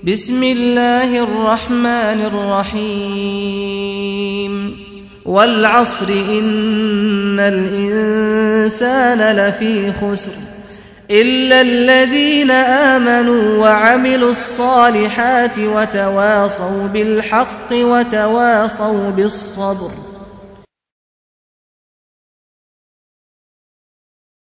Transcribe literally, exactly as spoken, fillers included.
بسم الله الرحمن الرحيم والعصر إن الإنسان لفي خسر إلا الذين آمنوا وعملوا الصالحات وتواصوا بالحق وتواصوا بالصبر